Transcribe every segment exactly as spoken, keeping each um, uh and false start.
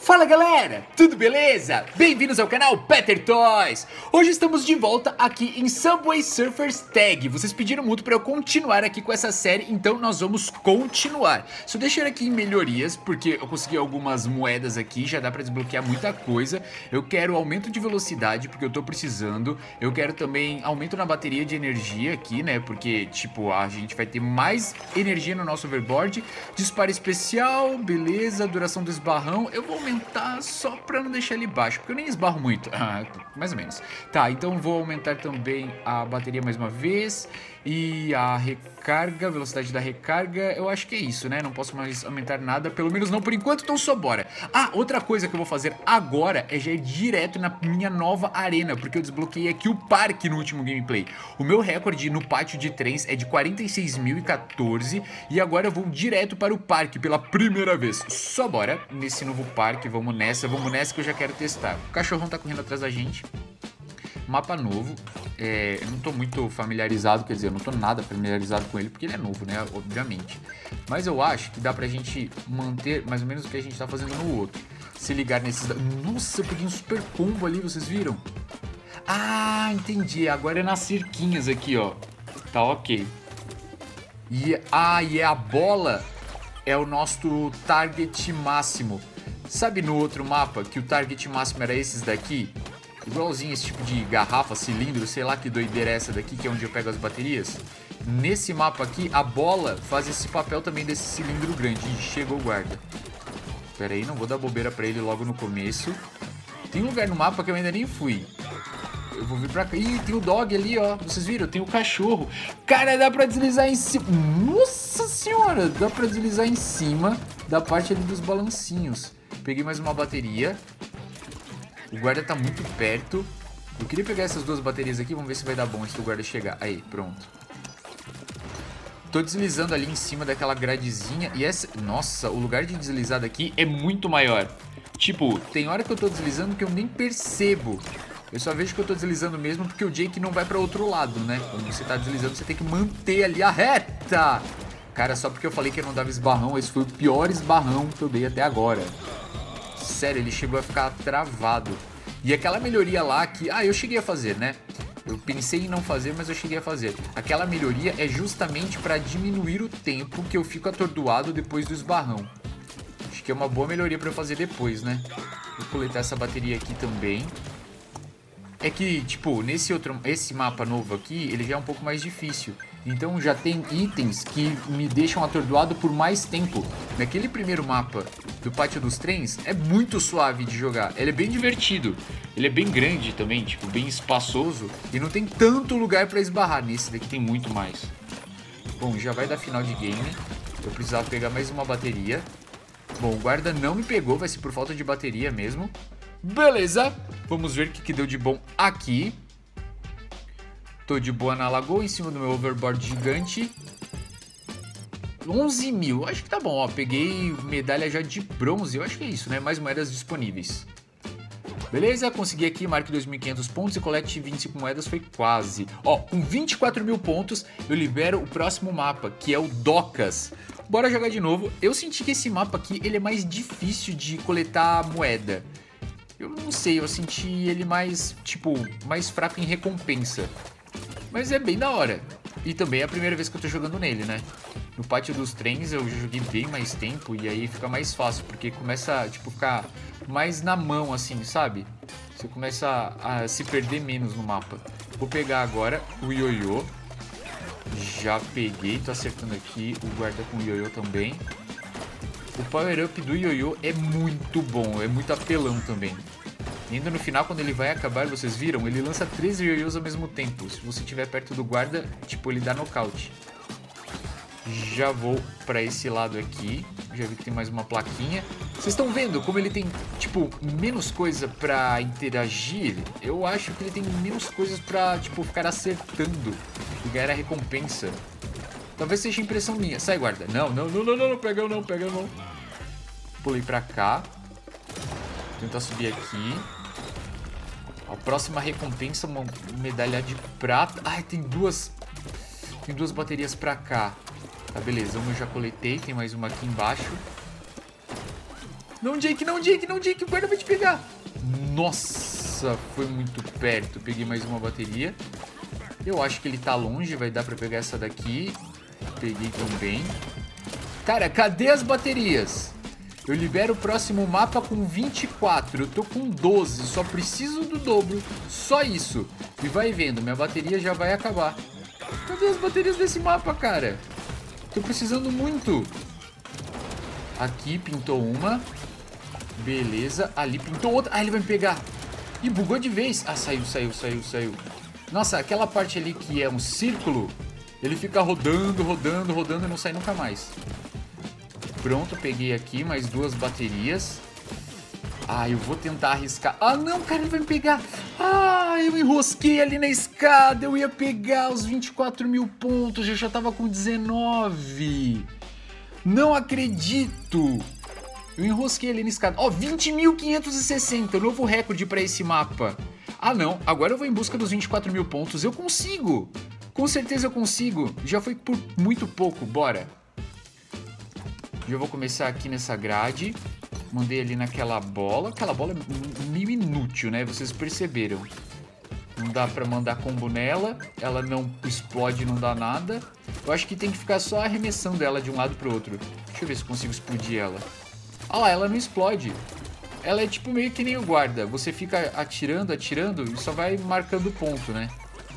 Fala galera, tudo beleza? Bem-vindos ao canal Peter Toys. Hoje estamos de volta aqui em Subway Surfers Tag. Vocês pediram muito para eu continuar aqui com essa série, então nós vamos continuar. Só deixar aqui em melhorias, porque eu consegui algumas moedas aqui, já dá para desbloquear muita coisa. Eu quero aumento de velocidade, porque eu tô precisando. Eu quero também aumento na bateria de energia aqui, né? Porque, tipo, a gente vai ter mais energia no nosso overboard. Disparo especial, beleza, duração do esbarrão. Eu vou aumentar só pra não deixar ele baixo, porque eu nem esbarro muito. Ah, mais ou menos. Tá, então vou aumentar também a bateria mais uma vez. E a recarga, velocidade da recarga, eu acho que é isso, né? Não posso mais aumentar nada, pelo menos não por enquanto, então só bora. Ah, outra coisa que eu vou fazer agora é já ir direto na minha nova arena, porque eu desbloqueei aqui o parque no último gameplay. O meu recorde no pátio de trens é de quarenta e seis mil e quatorze e agora eu vou direto para o parque pela primeira vez. Só bora nesse novo parque, vamos nessa, vamos nessa que eu já quero testar. O cachorrão tá correndo atrás da gente. Mapa novo, é, eu não tô muito familiarizado, quer dizer, eu não tô nada familiarizado com ele, porque ele é novo, né, obviamente. Mas eu acho que dá pra gente manter mais ou menos o que a gente tá fazendo no outro. Se ligar nesses... Nossa, eu peguei um super combo ali, vocês viram? Ah, entendi, agora é nas cerquinhas aqui, ó. Tá ok. E, ah, e a bola é o nosso target máximo. Sabe no outro mapa que o target máximo era esses daqui? Igualzinho esse tipo de garrafa, cilindro, sei lá que doideira é essa daqui, que é onde eu pego as baterias. Nesse mapa aqui, a bola faz esse papel também desse cilindro grande. Ih, chegou o guarda. Pera aí, não vou dar bobeira pra ele logo no começo. Tem um lugar no mapa que eu ainda nem fui. Eu vou vir pra cá. Ih, tem o dog ali, ó. Vocês viram? Tem o cachorro. Cara, dá pra deslizar em cima. Nossa senhora! Dá pra deslizar em cima da parte ali dos balancinhos. Peguei mais uma bateria. O guarda tá muito perto. Eu queria pegar essas duas baterias aqui. Vamos ver se vai dar bom antes do guarda chegar. Aí, pronto. Tô deslizando ali em cima daquela gradezinha. E essa... Nossa, o lugar de deslizar daqui é muito maior. Tipo, tem hora que eu tô deslizando que eu nem percebo. Eu só vejo que eu tô deslizando mesmo porque o Jake não vai pra outro lado, né? Quando você tá deslizando, você tem que manter ali a reta. Cara, só porque eu falei que eu não dava esbarrão, esse foi o pior esbarrão que eu dei até agora. Sério, ele chegou a ficar travado. E aquela melhoria lá que... Ah, eu cheguei a fazer, né? Eu pensei em não fazer, mas eu cheguei a fazer. Aquela melhoria é justamente para diminuir o tempo que eu fico atordoado depois do esbarrão. Acho que é uma boa melhoria para eu fazer depois, né? Vou coletar essa bateria aqui também. É que, tipo, nesse outro, esse mapa novo aqui, ele já é um pouco mais difícil. Então já tem itens que me deixam atordoado por mais tempo. Naquele primeiro mapa do Pátio dos Trens, é muito suave de jogar. Ele é bem divertido. Ele é bem grande também, tipo, bem espaçoso. E não tem tanto lugar pra esbarrar. Nesse daqui tem muito mais. Bom, já vai dar final de game. Eu precisava pegar mais uma bateria. Bom, o guarda não me pegou, vai ser por falta de bateria mesmo. Beleza, vamos ver o que, que deu de bom aqui. Tô de boa na lagoa, em cima do meu overboard gigante. onze mil, acho que tá bom, ó. Peguei medalha já de bronze, eu acho que é isso, né? Mais moedas disponíveis. Beleza, consegui aqui, marque dois mil e quinhentos pontos e colete vinte e cinco moedas, foi quase. Ó, com vinte e quatro mil pontos, eu libero o próximo mapa, que é o Docas. Bora jogar de novo. Eu senti que esse mapa aqui, ele é mais difícil de coletar moeda. Eu não sei, eu senti ele mais, tipo, mais fraco em recompensa. Mas é bem da hora. E também é a primeira vez que eu tô jogando nele, né? No Pátio dos Trens eu joguei bem mais tempo e aí fica mais fácil, porque começa a, tipo, ficar mais na mão, assim, sabe? Você começa a, a se perder menos no mapa. Vou pegar agora o ioiô. Já peguei, tô acertando aqui o guarda com o ioiô também. O power-up do ioiô é muito bom, é muito apelão também. E ainda no final, quando ele vai acabar, vocês viram? Ele lança três ioiôs ao mesmo tempo. Se você estiver perto do guarda, tipo, ele dá nocaute. Já vou pra esse lado aqui. Já vi que tem mais uma plaquinha. Vocês estão vendo como ele tem, tipo, menos coisa pra interagir? Eu acho que ele tem menos coisas pra, tipo, ficar acertando e ganhar a recompensa. Talvez seja impressão minha. Sai, guarda. Não, não, não, não, não, não. Pega não, pega não. Pulei pra cá. Vou tentar subir aqui. A próxima recompensa, uma medalha de prata. Ai, tem duas... Tem duas baterias pra cá. Tá, beleza. Uma eu já coletei. Tem mais uma aqui embaixo. Não, Jake, não, Jake, não, Jake. O guarda vai te pegar. Nossa, foi muito perto. Peguei mais uma bateria. Eu acho que ele tá longe. Vai dar pra pegar essa daqui. Peguei também. Cara, cadê as baterias? Eu libero o próximo mapa com vinte e quatro. Eu tô com doze. Só preciso do dobro. Só isso. E vai vendo. Minha bateria já vai acabar. Cadê as baterias desse mapa, cara? Tô precisando muito. Aqui pintou uma. Beleza. Ali pintou outra. Ah, ele vai me pegar. Ih, bugou de vez. Ah, saiu, saiu, saiu, saiu. Nossa, aquela parte ali que é um círculo, ele fica rodando, rodando, rodando e não sai nunca mais. Pronto, peguei aqui mais duas baterias. Ah, eu vou tentar arriscar. Ah, não, cara, ele vai me pegar. Ah, eu enrosquei ali na escada. Eu ia pegar os vinte e quatro mil pontos. Eu já tava com dezenove. Não acredito. Eu enrosquei ali na escada. Ó, oh, vinte mil quinhentos e sessenta. Novo recorde pra esse mapa. Ah, não. Agora eu vou em busca dos vinte e quatro mil pontos. Eu consigo. Com certeza eu consigo. Já foi por muito pouco. Bora. Já vou começar aqui nessa grade. Mandei ali naquela bola. Aquela bola é meio inútil, né? Vocês perceberam. Não dá pra mandar combo nela. Ela não explode, não dá nada. Eu acho que tem que ficar só arremessando ela de um lado pro outro. Deixa eu ver se eu consigo explodir ela. Ah lá, ela não explode. Ela é tipo meio que nem o guarda. Você fica atirando, atirando e só vai marcando ponto, né?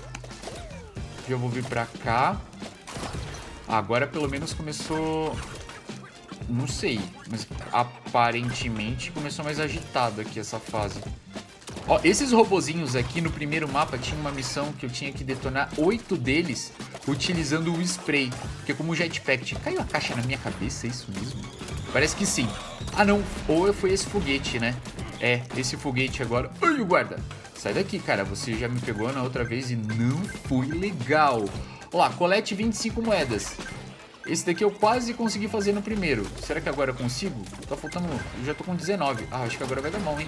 Já vou vir pra cá. Ah, agora pelo menos começou... Não sei, mas aparentemente começou mais agitado aqui essa fase. Ó, esses robozinhos aqui no primeiro mapa tinha uma missão que eu tinha que detonar oito deles utilizando o spray. Porque como o jetpack... Caiu a caixa na minha cabeça, é isso mesmo? Parece que sim. Ah não, ou foi esse foguete, né? É, esse foguete agora. Ai, o guarda. Sai daqui, cara, você já me pegou na outra vez e não foi legal. Ó lá, colete vinte e cinco moedas. Esse daqui eu quase consegui fazer no primeiro. Será que agora eu consigo? Tá faltando... Eu já tô com dezenove. Ah, acho que agora vai dar mão, hein?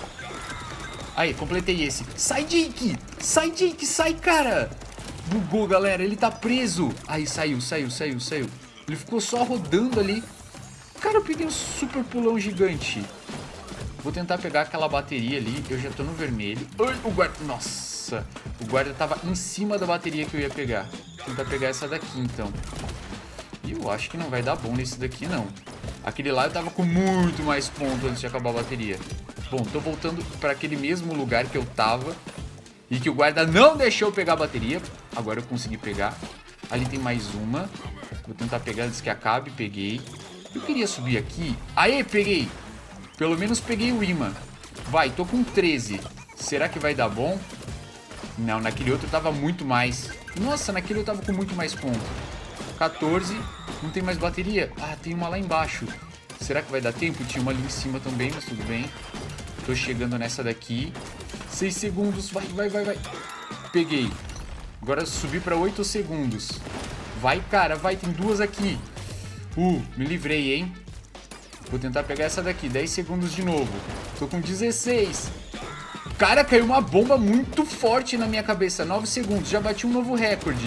Aí, completei esse. Sai, Jake! Sai, Jake! Sai, cara! Bugou, galera. Ele tá preso. Aí, saiu, saiu, saiu, saiu. Ele ficou só rodando ali. Cara, eu peguei um super pulão gigante. Vou tentar pegar aquela bateria ali. Eu já tô no vermelho. Ai, o guarda... Nossa! O guarda tava em cima da bateria que eu ia pegar. Vou tentar pegar essa daqui, então. E eu acho que não vai dar bom nesse daqui, não. Aquele lá eu tava com muito mais pontos antes de acabar a bateria. Bom, tô voltando para aquele mesmo lugar que eu tava e que o guarda não deixou eu pegar a bateria. Agora eu consegui pegar. Ali tem mais uma. Vou tentar pegar antes que acabe. Peguei. Eu queria subir aqui. Aê, peguei. Pelo menos peguei o imã. Vai, tô com treze. Será que vai dar bom? Não, naquele outro tava muito mais. Nossa, naquele eu tava com muito mais ponto. quatorze. Não tem mais bateria? Ah, tem uma lá embaixo. Será que vai dar tempo? Tinha uma ali em cima também, mas tudo bem. Tô chegando nessa daqui. seis segundos. Vai, vai, vai, vai. Peguei. Agora subi pra oito segundos. Vai, cara, vai. Tem duas aqui. Uh, me livrei, hein? Vou tentar pegar essa daqui. dez segundos de novo. Tô com dezesseis. Cara, caiu uma bomba muito forte na minha cabeça. nove segundos. Já bati um novo recorde.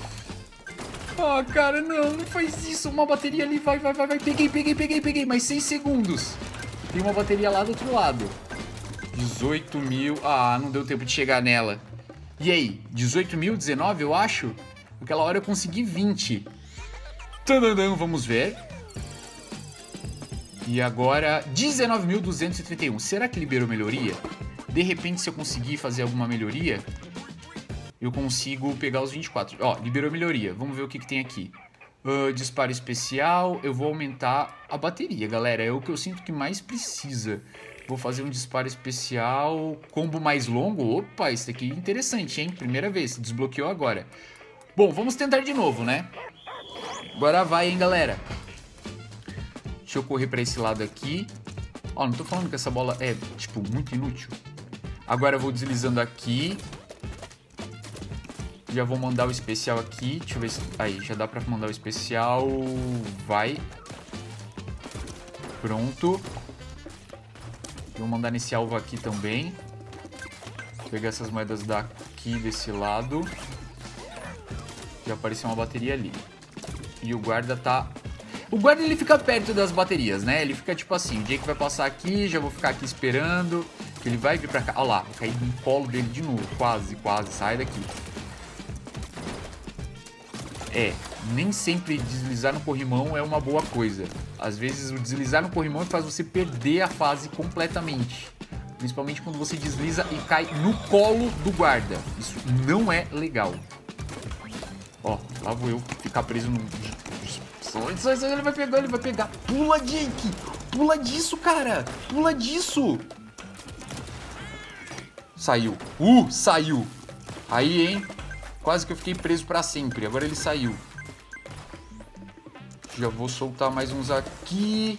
Ah, cara, não, não faz isso. Uma bateria ali, vai, vai, vai, vai. Peguei, peguei, peguei, peguei. Mais seis segundos. Tem uma bateria lá do outro lado. dezoito mil. Ah, não deu tempo de chegar nela. E aí? dezoito mil, dezenove, eu acho? Naquela hora eu consegui vinte. Tadadam, vamos ver. E agora, dezenove mil duzentos e trinta e um. Será que liberou melhoria? De repente, se eu conseguir fazer alguma melhoria... eu consigo pegar os vinte e quatro. Ó, liberou melhoria. Vamos ver o que, que tem aqui. Uh, disparo especial. Eu vou aumentar a bateria, galera. É o que eu sinto que mais precisa. Vou fazer um disparo especial. Combo mais longo. Opa, isso aqui é interessante, hein? Primeira vez. Desbloqueou agora. Bom, vamos tentar de novo, né? Agora vai, hein, galera. Deixa eu correr pra esse lado aqui. Ó, não tô falando que essa bola é, tipo, muito inútil. Agora eu vou deslizando aqui. Já vou mandar o especial aqui. Deixa eu ver se... Aí, já dá pra mandar o especial. Vai. Pronto. Vou mandar nesse alvo aqui também. Vou pegar essas moedas daqui, desse lado. Já apareceu uma bateria ali. E o guarda tá... O guarda, ele fica perto das baterias, né? Ele fica tipo assim, o Jake vai passar aqui, já vou ficar aqui esperando. Que ele vai vir pra cá. Olha lá, vou cair no colo dele de novo. Quase, quase, sai daqui. É, nem sempre deslizar no corrimão é uma boa coisa. Às vezes o deslizar no corrimão faz você perder a fase completamente. Principalmente quando você desliza e cai no colo do guarda. Isso não é legal. Ó, lá vou eu ficar preso no... Ele vai pegar, ele vai pegar. Pula, Jake! Pula disso, cara! Pula disso! Saiu. Uh, saiu. Aí, hein? Quase que eu fiquei preso pra sempre. Agora ele saiu. Já vou soltar mais uns aqui.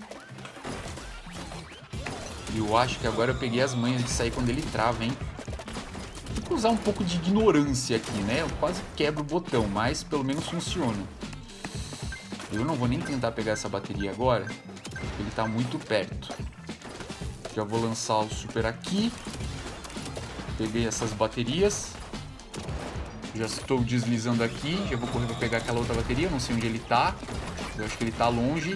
Eu acho que agora eu peguei as manhas de sair quando ele trava, hein? Tem que usar um pouco de ignorância aqui, né? Eu quase quebro o botão, mas pelo menos funciona. Eu não vou nem tentar pegar essa bateria agora, porque ele tá muito perto. Já vou lançar o super aqui. Peguei essas baterias. Já estou deslizando aqui. Já vou correr para pegar aquela outra bateria. Não sei onde ele tá. Eu acho que ele tá longe.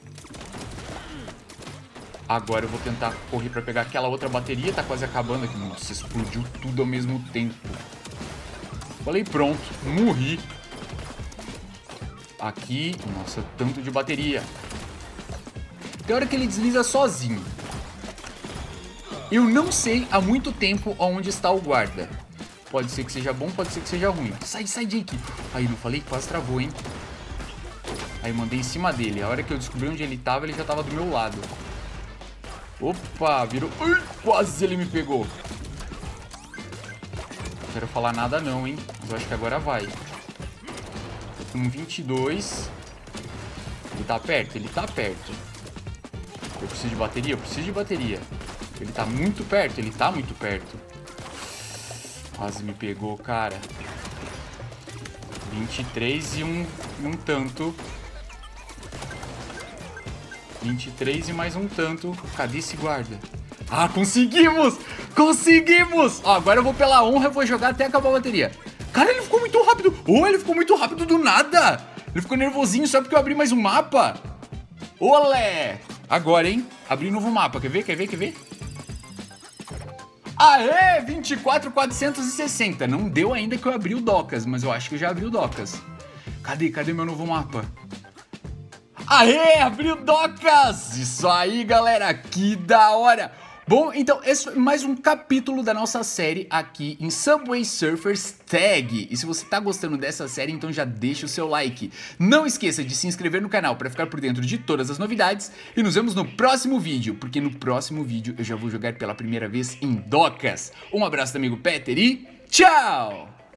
Agora eu vou tentar correr para pegar aquela outra bateria. Tá quase acabando aqui. Nossa, explodiu tudo ao mesmo tempo. Falei, pronto. Morri. Aqui. Nossa, tanto de bateria. Tem hora que ele desliza sozinho. Eu não sei há muito tempo onde está o guarda. Pode ser que seja bom, pode ser que seja ruim. Sai, sai, Jake. Aí, não falei? Quase travou, hein? Aí, mandei em cima dele. A hora que eu descobri onde ele estava, ele já estava do meu lado. Opa, virou... Ui, quase ele me pegou. Não quero falar nada não, hein? Mas eu acho que agora vai. Tô com vinte e dois. Ele tá perto, ele tá perto. Eu preciso de bateria, eu preciso de bateria. Ele tá muito perto, ele tá muito perto. Quase me pegou, cara. vinte e três e um, um tanto. vinte e três e mais um tanto. Cadê esse guarda? Ah, conseguimos! Conseguimos! Ó, agora eu vou pela honra, eu vou jogar até acabar a bateria. Cara, ele ficou muito rápido. Oh, ele ficou muito rápido do nada. Ele ficou nervosinho só porque eu abri mais um mapa. Olé! Agora, hein? Abri um novo mapa. Quer ver? Quer ver? Quer ver? Aê! vinte e quatro mil quatrocentos e sessenta. Não deu ainda que eu abri o Docas, mas eu acho que eu já abri o Docas. Cadê? Cadê meu novo mapa? Aê! Abri o Docas! Isso aí, galera! Que da hora! Bom, então esse foi mais um capítulo da nossa série aqui em Subway Surfers Tag. E se você tá gostando dessa série, então já deixa o seu like. Não esqueça de se inscrever no canal para ficar por dentro de todas as novidades. E nos vemos no próximo vídeo, porque no próximo vídeo eu já vou jogar pela primeira vez em Docas. Um abraço do amigo Peter e tchau!